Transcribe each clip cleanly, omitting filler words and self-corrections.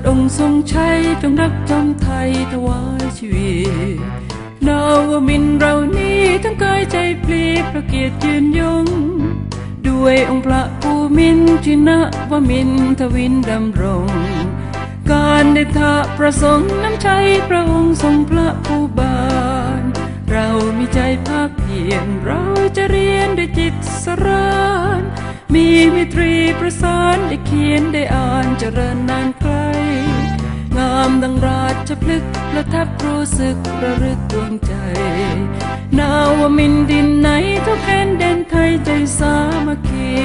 ถิดองค์ทรงชัยจงรักจำไทยถวายชีวิตนาวมินเรานี้ทั้งกายใจพลีพระเกียรติยืนยงด้วยองค์พระภูมินทร์ชินะวมินทวินดำรงการเดชะประสงค์น้ำใจพระองค์ทรงพระผู้บานเรามีใจภาคเพียรเราจะเรียนด้วยจิตสรานมีมิตรีประสานได้เขียนได้อ่านเจริญนานไกลงามดังราชพฤกษ์ประทับรู้สึกระลึกดวงใจนาวมินดินไหนทุกแผ่นแดนไทยใจสามัคคี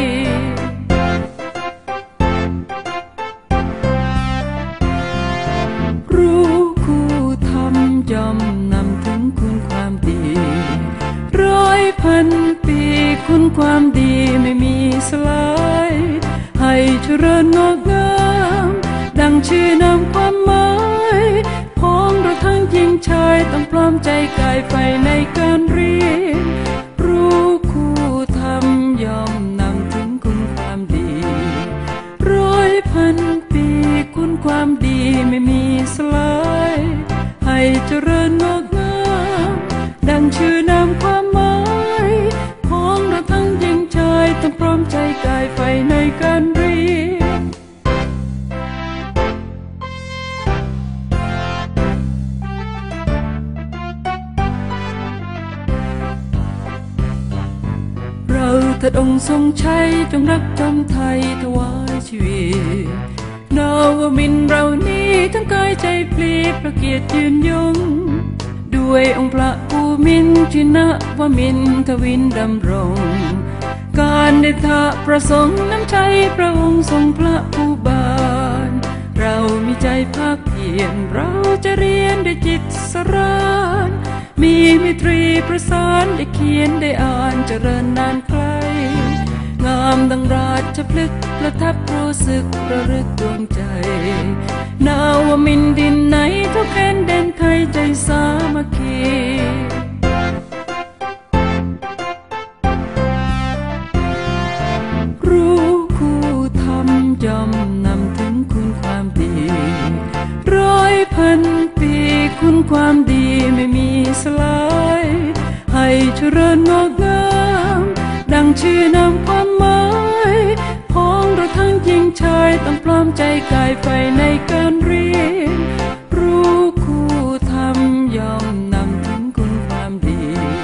รู้คู่ธรรมย่อมนำถึงคุณความดี100,000 ปีคุณความดีไม่มีสลายให้เจริญงอกงามดังชื่อนามความหมายพ้องเราทั้งหญิงชายต้องพร้อมใจกายไปในการเรียนรู้คู่ธรรมย่อมนำถึงคุณความดี100,000 ปีคุณความดีไม่มีสลายให้เจริญงอกงามดังชื่อนามความหมายพ้องเราทั้งหญิงชายต้องพร้อมใจกายไปในการเรียนเราเถิดองค์ทรงชัยจงรักจำไทยถวายชีวิตนาวมินเรานี้ทั้งกายใจพลีพระเกียรติยืนยงด้วยองค์พระภูมินทร์ชินะวมินทวินดำรงการเดชะประสงค์น้ำใจพระองค์ทรงพระผู้บานเรามีใจภาคเพียรเราจะเรียนด้วยจิตสรานมีมิตรีประสานได้เขียนได้อ่านเจริญนานไกลงามดังราชพฤกษ์ประทับรู้สึกระลึกดวงใจนาวมินดินไหนทุกแผ่นแดนไทยใจสามัคคีรู้คู่ธรรมย่อมนำถึงคุณความดี100,000 ปีคุณความดีไม่มีสลายให้เจริญงอกงามดังชื่อนามความหมายพ้องเราทั้งหญิงชายต้องพร้อมใจกายไปในการเรียนรู้คู่ธรรมย่อมนำถึงคุณความดี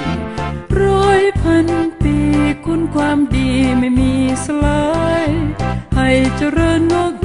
100,000 ปีคุณความดีไม่มีสลายให้เจริญงอก